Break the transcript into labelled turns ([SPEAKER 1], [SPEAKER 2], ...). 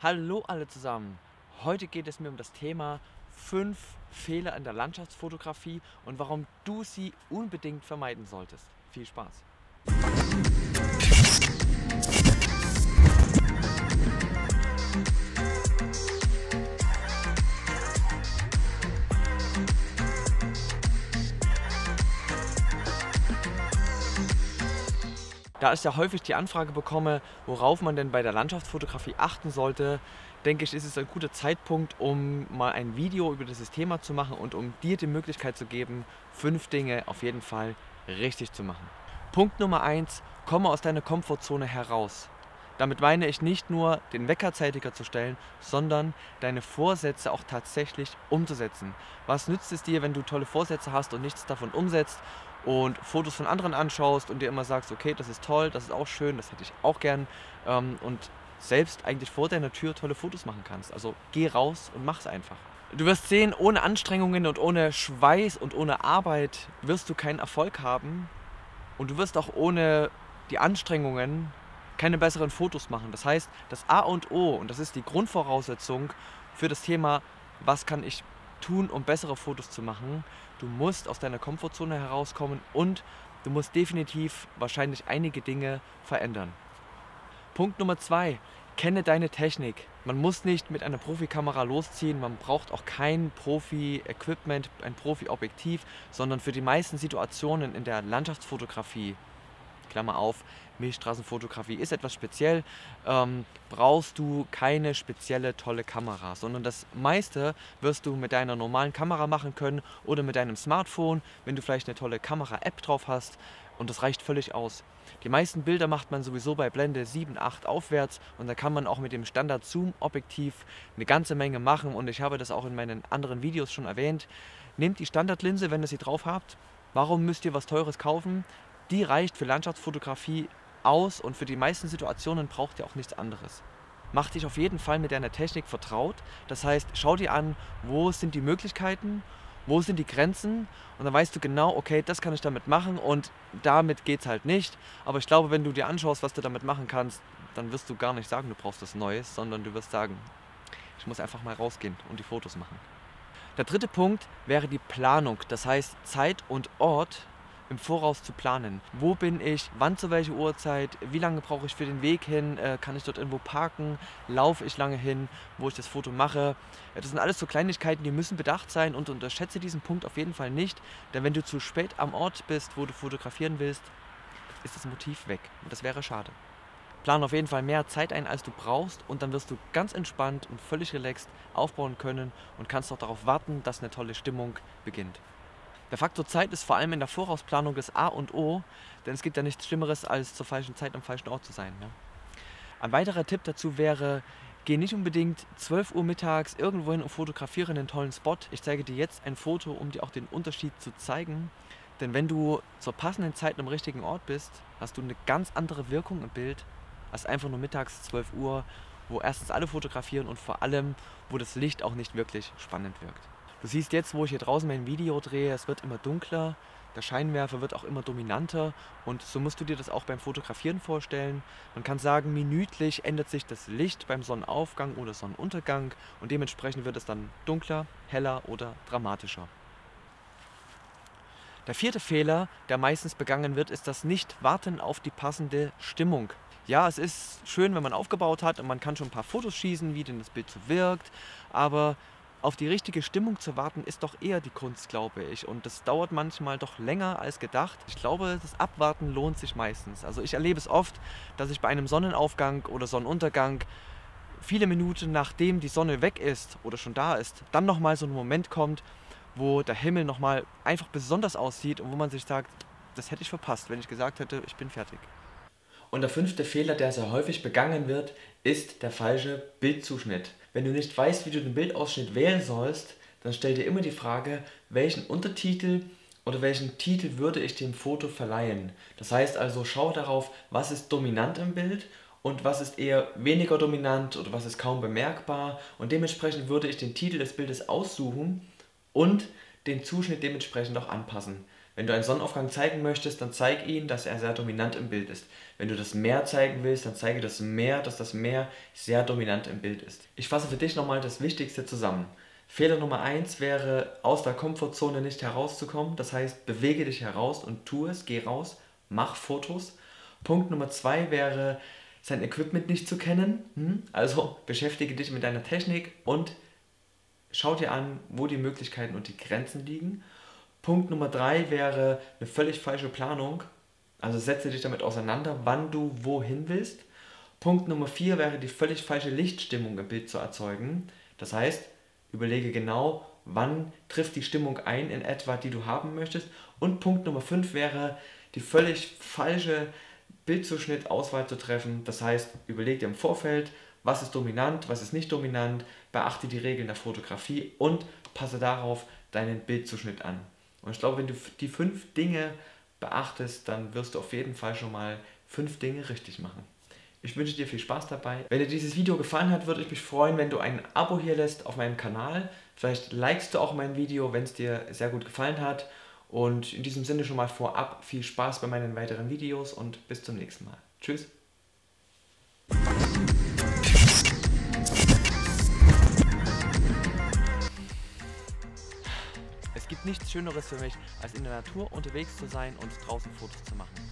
[SPEAKER 1] Hallo alle zusammen. Heute geht es mir um das Thema 5 Fehler in der Landschaftsfotografie und warum du sie unbedingt vermeiden solltest. Viel Spaß! Da ich ja häufig die Anfrage bekomme, worauf man denn bei der Landschaftsfotografie achten sollte, denke ich, ist es ein guter Zeitpunkt, um mal ein Video über dieses Thema zu machen und um dir die Möglichkeit zu geben, 5 Dinge auf jeden Fall richtig zu machen. Punkt Nummer 1: Komme aus deiner Komfortzone heraus. Damit meine ich nicht nur, den Wecker zeitiger zu stellen, sondern deine Vorsätze auch tatsächlich umzusetzen. Was nützt es dir, wenn du tolle Vorsätze hast und nichts davon umsetzt und Fotos von anderen anschaust und dir immer sagst, okay, das ist toll, das ist auch schön, das hätte ich auch gern, und selbst eigentlich vor deiner Tür tolle Fotos machen kannst. Also geh raus und mach's einfach. Du wirst sehen, ohne Anstrengungen und ohne Schweiß und ohne Arbeit wirst du keinen Erfolg haben und du wirst auch ohne die Anstrengungen keine besseren Fotos machen. Das heißt, das A und O, und das ist die Grundvoraussetzung für das Thema, was kann ich tun, um bessere Fotos zu machen, du musst aus deiner Komfortzone herauskommen und du musst definitiv wahrscheinlich einige Dinge verändern. Punkt Nummer 2: Kenne deine Technik. Man muss nicht mit einer Profikamera losziehen, man braucht auch kein Profi-Equipment, ein Profi-Objektiv, sondern für die meisten Situationen in der Landschaftsfotografie, Klammer auf, Milchstraßenfotografie ist etwas speziell, brauchst du keine spezielle tolle Kamera, sondern das meiste wirst du mit deiner normalen Kamera machen können oder mit deinem Smartphone, wenn du vielleicht eine tolle Kamera-App drauf hast, und das reicht völlig aus. Die meisten Bilder macht man sowieso bei Blende 7, 8 aufwärts und da kann man auch mit dem Standard-Zoom-Objektiv eine ganze Menge machen und ich habe das auch in meinen anderen Videos schon erwähnt. Nehmt die Standardlinse, wenn ihr sie drauf habt. Warum müsst ihr was Teures kaufen? Die reicht für Landschaftsfotografie aus und für die meisten Situationen braucht ihr auch nichts anderes. Mach dich auf jeden Fall mit deiner Technik vertraut. Das heißt, schau dir an, wo sind die Möglichkeiten, wo sind die Grenzen und dann weißt du genau, okay, das kann ich damit machen und damit geht es halt nicht. Aber ich glaube, wenn du dir anschaust, was du damit machen kannst, dann wirst du gar nicht sagen, du brauchst was Neues, sondern du wirst sagen, ich muss einfach mal rausgehen und die Fotos machen. Der dritte Punkt wäre die Planung, das heißt Zeit und Ort im Voraus zu planen. Wo bin ich, wann zu welcher Uhrzeit, wie lange brauche ich für den Weg hin, kann ich dort irgendwo parken, laufe ich lange hin, wo ich das Foto mache. Das sind alles so Kleinigkeiten, die müssen bedacht sein und unterschätze diesen Punkt auf jeden Fall nicht, denn wenn du zu spät am Ort bist, wo du fotografieren willst, ist das Motiv weg und das wäre schade. Plan auf jeden Fall mehr Zeit ein, als du brauchst und dann wirst du ganz entspannt und völlig relaxed aufbauen können und kannst auch darauf warten, dass eine tolle Stimmung beginnt. Der Faktor Zeit ist vor allem in der Vorausplanung das A und O, denn es gibt ja nichts Schlimmeres, als zur falschen Zeit am falschen Ort zu sein. Ja? Ein weiterer Tipp dazu wäre, geh nicht unbedingt 12 Uhr mittags irgendwo hin und fotografiere einen tollen Spot. Ich zeige dir jetzt ein Foto, um dir auch den Unterschied zu zeigen. Denn wenn du zur passenden Zeit am richtigen Ort bist, hast du eine ganz andere Wirkung im Bild, als einfach nur mittags 12 Uhr, wo erstens alle fotografieren und vor allem, wo das Licht auch nicht wirklich spannend wirkt. Du siehst jetzt, wo ich hier draußen mein Video drehe, es wird immer dunkler, der Scheinwerfer wird auch immer dominanter und so musst du dir das auch beim Fotografieren vorstellen. Man kann sagen, minütlich ändert sich das Licht beim Sonnenaufgang oder Sonnenuntergang und dementsprechend wird es dann dunkler, heller oder dramatischer. Der vierte Fehler, der meistens begangen wird, ist das Nicht-Warten auf die passende Stimmung. Ja, es ist schön, wenn man aufgebaut hat und man kann schon ein paar Fotos schießen, wie denn das Bild so wirkt, aber auf die richtige Stimmung zu warten, ist doch eher die Kunst, glaube ich. Und das dauert manchmal doch länger als gedacht. Ich glaube, das Abwarten lohnt sich meistens. Also ich erlebe es oft, dass ich bei einem Sonnenaufgang oder Sonnenuntergang viele Minuten nachdem die Sonne weg ist oder schon da ist, dann nochmal so ein Moment kommt, wo der Himmel nochmal einfach besonders aussieht und wo man sich sagt, das hätte ich verpasst, wenn ich gesagt hätte, ich bin fertig. Und der fünfte Fehler, der sehr häufig begangen wird, ist der falsche Bildzuschnitt. Wenn du nicht weißt, wie du den Bildausschnitt wählen sollst, dann stell dir immer die Frage, welchen Untertitel oder welchen Titel würde ich dem Foto verleihen. Das heißt also, schau darauf, was ist dominant im Bild und was ist eher weniger dominant oder was ist kaum bemerkbar. Und dementsprechend würde ich den Titel des Bildes aussuchen und den Zuschnitt dementsprechend auch anpassen. Wenn du einen Sonnenaufgang zeigen möchtest, dann zeig ihn, dass er sehr dominant im Bild ist. Wenn du das Meer zeigen willst, dann zeige das Meer, dass das Meer sehr dominant im Bild ist. Ich fasse für dich nochmal das Wichtigste zusammen. Fehler Nummer 1 wäre, aus der Komfortzone nicht herauszukommen. Das heißt, bewege dich heraus und tu es, geh raus, mach Fotos. Punkt Nummer 2 wäre, sein Equipment nicht zu kennen. Also beschäftige dich mit deiner Technik und schau dir an, wo die Möglichkeiten und die Grenzen liegen. Punkt Nummer 3 wäre eine völlig falsche Planung. Also setze dich damit auseinander, wann du wohin willst. Punkt Nummer 4 wäre die völlig falsche Lichtstimmung im Bild zu erzeugen. Das heißt, überlege genau, wann trifft die Stimmung ein in etwa, die du haben möchtest. Und Punkt Nummer 5 wäre die völlig falsche Bildzuschnittauswahl zu treffen. Das heißt, überleg dir im Vorfeld, was ist dominant, was ist nicht dominant, beachte die Regeln der Fotografie und passe darauf deinen Bildzuschnitt an. Und ich glaube, wenn du die 5 Dinge beachtest, dann wirst du auf jeden Fall schon mal 5 Dinge richtig machen. Ich wünsche dir viel Spaß dabei. Wenn dir dieses Video gefallen hat, würde ich mich freuen, wenn du ein Abo hier lässt auf meinem Kanal. Vielleicht likest du auch mein Video, wenn es dir sehr gut gefallen hat. Und in diesem Sinne schon mal vorab viel Spaß bei meinen weiteren Videos und bis zum nächsten Mal. Tschüss. Es gibt nichts Schöneres für mich, als in der Natur unterwegs zu sein und draußen Fotos zu machen.